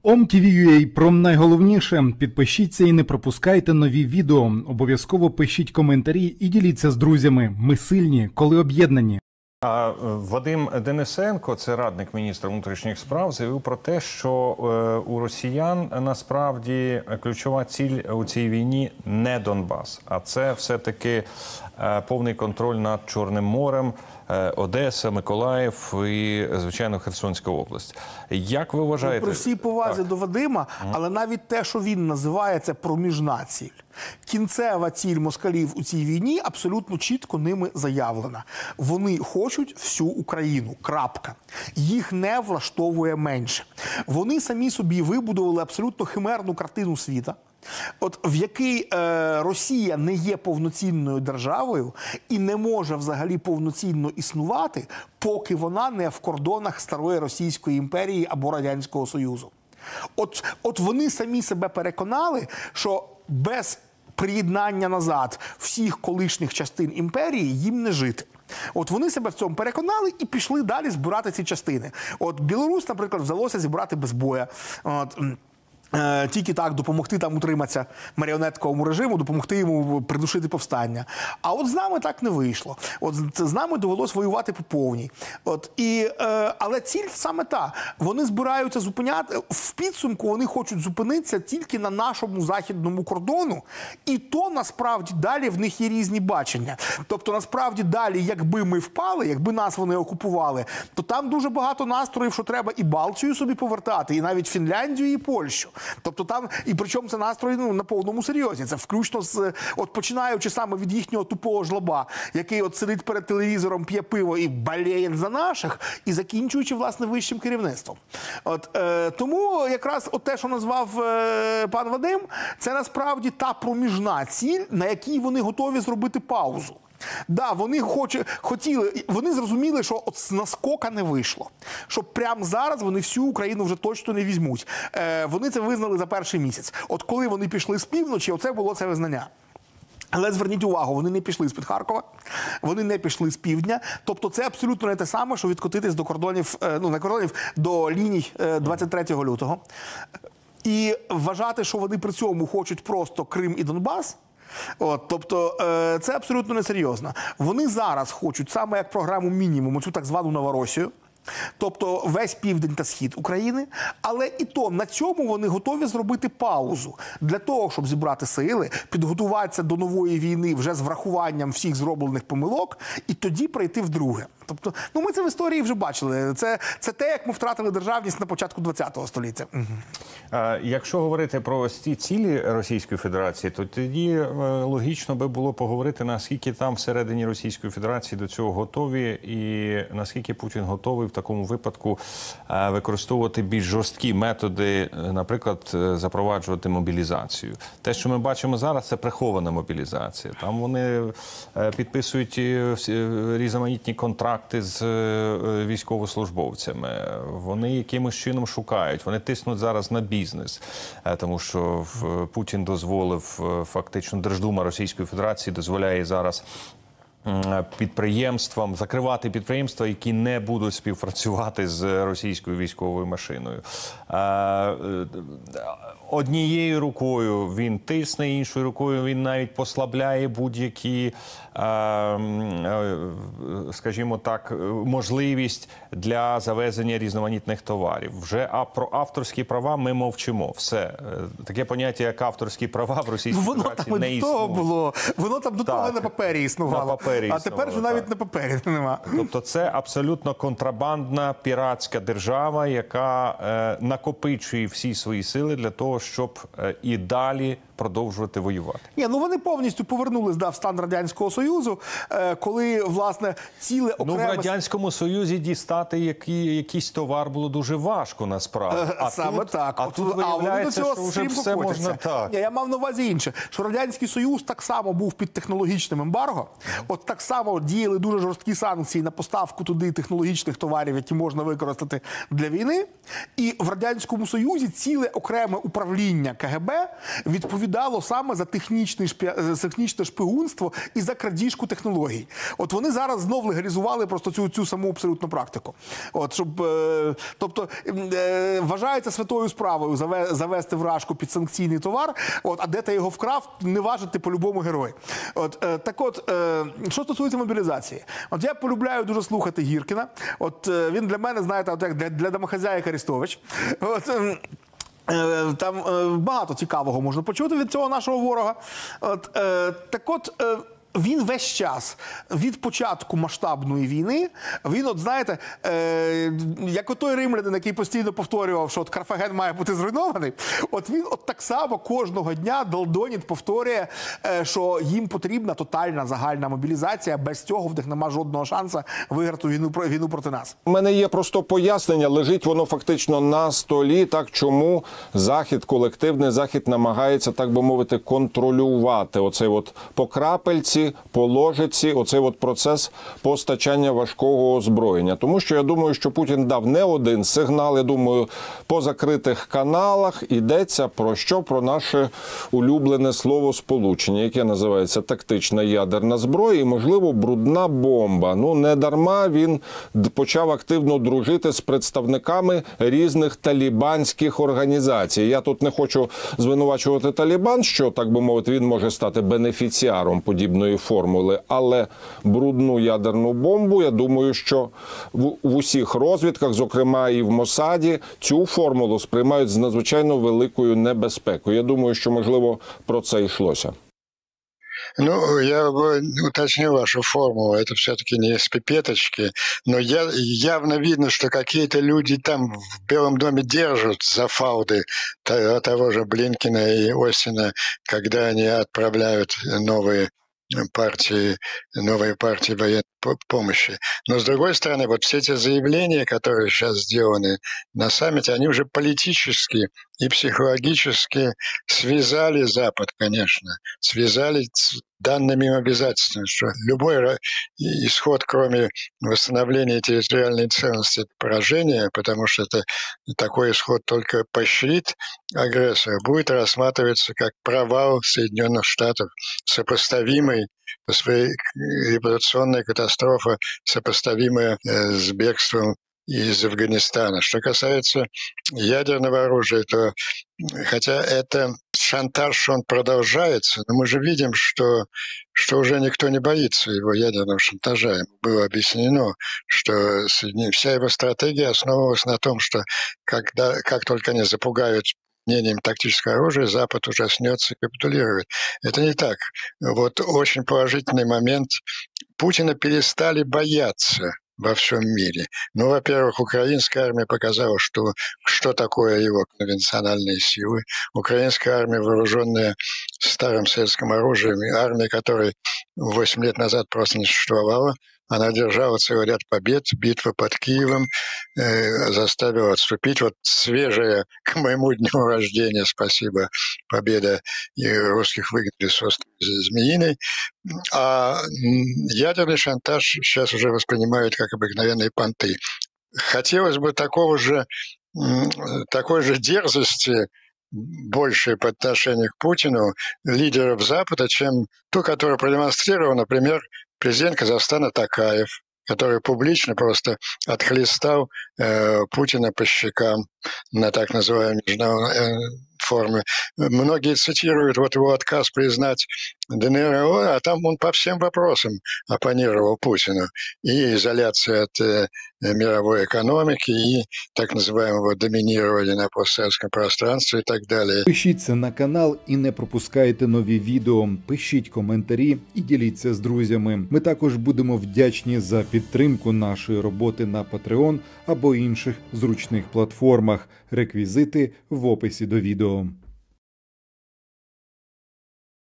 OMTV.ua про найголовніше. Підпишіться і не пропускайте нові відео. Обов'язково пишіть коментарі і діліться з друзями. Ми сильні, коли об'єднані. Вадим Денисенко, це радник міністра внутрішніх справ, заявив про те, що у росіян насправді ключова ціль у цій війні не Донбас, а це все-таки повний контроль над Чорним морем, Одеса, Миколаїв і, звичайно, Херсонська область. Як ви вважаєте? При всій повазі до Вадима, але навіть те, що він називає, це проміжна ціль. Кінцева ціль москалів у цій війні абсолютно чітко ними заявлена. Вони хочуть всю Україну. Крапка. Їх не влаштовує менше. Вони самі собі вибудували абсолютно химерну картину світа, в якій Росія не є повноцінною державою і не може взагалі повноцінно існувати, поки вона не в кордонах старої Російської імперії або Радянського Союзу. От вони самі себе переконали, що без приєднання назад всіх колишніх частин імперії їм не жити. От вони себе в цьому переконали і пішли далі збирати ці частини. От Білорусь, наприклад, вдалося зібрати без бою. Тільки так допомогти там утриматися маріонетковому режиму, допомогти йому придушити повстання. А от з нами так не вийшло. От з нами довелось воювати по повній. Але ціль саме та. Вони збираються зупиняти, в підсумку вони хочуть зупинитися тільки на нашому західному кордону, і то насправді далі в них є різні бачення. Тобто насправді далі, якби ми впали, якби нас вони окупували, то там дуже багато настроїв, що треба і Балтію собі повертати, і навіть Фінляндію, і Польщу. Тобто там, і причому це настрої на повному серйозі. Це включно з, починаючи саме від їхнього тупого жлоба, який сидить перед телевізором, п'є пиво і болеє за наших, і закінчуючи, власне, вищим керівництвом. Тому якраз те, що назвав пан Вадим, це насправді та проміжна ціль, на якій вони готові зробити паузу. Да, вони зрозуміли, що от з наскока не вийшло. Що прямо зараз вони всю Україну вже точно не візьмуть. Вони це визнали за перший місяць. От коли вони пішли з півночі, оце було це визнання. Але зверніть увагу, вони не пішли з-під Харкова, вони не пішли з півдня. Тобто це абсолютно не те саме, що відкотитись до кордонів, до ліній 23 лютого. І вважати, що вони при цьому хочуть просто Крим і Донбас, тобто це абсолютно несерйозно. Вони зараз хочуть, саме як програму мінімум, цю так звану Новоросію, тобто весь південь та схід України, але і то на цьому вони готові зробити паузу для того, щоб зібрати сили, підготуватися до нової війни вже з врахуванням всіх зроблених помилок і тоді прийти вдруге. Тобто, ми це в історії вже бачили. Це те, як ми втратили державність на початку ХХ століття. Якщо говорити про ось ці цілі Російської Федерації, то тоді логічно би було поговорити, наскільки там всередині Російської Федерації до цього готові і наскільки Путін готовий в такому випадку використовувати більш жорсткі методи, наприклад, запроваджувати мобілізацію. Те, що ми бачимо зараз, це прихована мобілізація. Там вони підписують різноманітні контракти з військовослужбовцями. Вони якимось чином шукають. Вони тиснуть зараз на бізнес, тому що Путін дозволив, фактично, Держдума Російської Федерації дозволяє зараз підприємствам, закривати підприємства, які не будуть співпрацювати з російською військовою машиною. Однією рукою він тисне, іншою рукою він навіть послабляє будь-які, скажімо так, можливість для завезення різноманітних товарів. Вже про авторські права ми мовчимо. Все. Таке поняття, як авторські права в Російській Федерації не існує. Воно там до того на папері існувало. А тепер вже навіть на папері нема. Тобто це абсолютно контрабандна піратська держава, яка накопичує всі свої сили для того, щоб і далі продовжувати воювати. Вони повністю повернулись в стан Радянського Союзу, коли, власне, ціле окреме... в Радянському Союзі дістати якийсь товар було дуже важко, насправді. Саме так. А тут виявляється, що вже все можна так. Я мав на увазі інше, що Радянський Союз так само був під технологічним ембарго. от так само діяли дуже жорсткі санкції на поставку туди технологічних товарів, які можна використати для війни. І в Радянському Союзі ціле окреме управління КГБ відповідало саме за технічне шпигунство і за крадіжку технологій. От вони зараз знов легалізували просто цю саму абсолютно практику. От, щоб, тобто, вважається святою справою завести вражку під санкційний товар, от, а де ти його вкрав, не важить ти по-любому герой. От, так от, що стосується мобілізації. От я полюбляю дуже слухати Гіркіна. От він для мене, знаєте, от як для домохазяїка Арестович. От, там багато цікавого можна почути від цього нашого ворога. От, так от, він весь час від початку масштабної війни, він, от знаєте, як отой римлянин, який постійно повторював, що от Карфаген має бути зруйнований, от він от так само кожного дня Долдоніт повторює, що їм потрібна тотальна загальна мобілізація, без цього в них нема жодного шансу виграти війну проти нас. У мене є просто пояснення, лежить воно фактично на столі, так чому Захід, колективний Захід намагається, так би мовити, контролювати оцей от по крапельці, по ложиці, оцей от процес постачання важкого озброєння. Тому що я думаю, що Путін дав не один сигнал, я думаю, по закритих каналах йдеться про що? Про наше улюблене словосполучення, яке називається тактична ядерна зброя і, можливо, брудна бомба. Ну, не дарма він почав активно дружити з представниками різних талібанських організацій. Я тут не хочу звинувачувати Талібан, що, так би мовити, він може стати бенефіціаром подібної формули, але брудну ядерну бомбу, я думаю, що в усіх розвідках, зокрема і в Мосаді, цю формулу сприймають з надзвичайно великою небезпекою. Я думаю, що, можливо, про це йшлося. Ну, я бы уточнил вашу формулу. Это все-таки не с пипеточки. Но явно видно, что какие-то люди там в Белом доме держат за фауды того же Блинкина и Остина, когда они отправляют новые партии военной помощи. Но, с другой стороны, вот все эти заявления, которые сейчас сделаны на саммите, они уже политически и психологически связали Запад, конечно, связали с данными обязательствами, что любой исход, кроме восстановления территориальной целостности, это поражение, потому что такой исход только поощрит агрессора, будет рассматриваться как провал Соединенных Штатов, сопоставимый по своей репутационной катастрофе, сопоставимая с бегством из Афганистана. Что касается ядерного оружия, то хотя это шантаж, он продолжается, но мы же видим, что уже никто не боится его ядерного шантажа. Ему было объяснено, что вся его стратегия основывалась на том, что как только они запугают мнением тактического оружия, Запад ужаснется и капитулирует. Это не так. Вот очень положительный момент. Путина перестали бояться во всем мире. Ну, во-первых, украинская армия показала, что такое его конвенциональные силы. Украинская армия, вооруженная старым советским оружием, армия, которой 8 лет назад просто не существовала, она одержала целый ряд побед, битва под Киевом заставила отступить. Вот свежая к моему дню рождения, спасибо, победа и русских выгнали с острова Змеиной. А ядерный шантаж сейчас уже воспринимают как обыкновенные понты. Хотелось бы такой же дерзости больше по отношению к Путину лидеров Запада, чем ту, которую продемонстрировал, например, президент Казахстана Токаев, который публично просто отхлестал Путина по щекам на так называемой международной форме. Многие цитируют вот его отказ признать ДНР, а там он по всем вопросам оппонировал Путину. И изоляция от мировой экономики, и так называемого доминирования на постсоветском пространстве и так далее. Пишіться на канал і не пропускайте нові відео. Пишіть коментарі і діліться з друзями. Ми також будемо вдячні за підтримку нашої роботи на Patreon або інших зручних платформах. Реквізити в описі до відео.